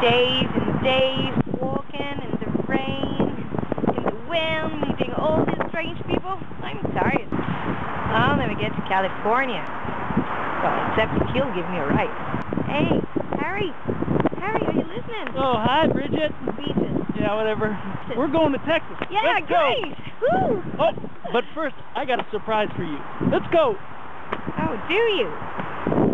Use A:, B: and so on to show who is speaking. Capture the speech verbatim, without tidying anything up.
A: days and days walking in the rain, in the wind, meeting all these strange people. I'm tired. I'll never get to California. Well, except if he'll give me a ride. Hey, Harry. Harry, are you listening?
B: Oh, hi, Bridget.
A: Beaches.
B: Yeah, whatever. We're going to Texas.
A: Yeah,
B: Let's
A: great.
B: Go.
A: Woo.
B: Oh, but first, I got a surprise for you. Let's go.
A: Oh, do you?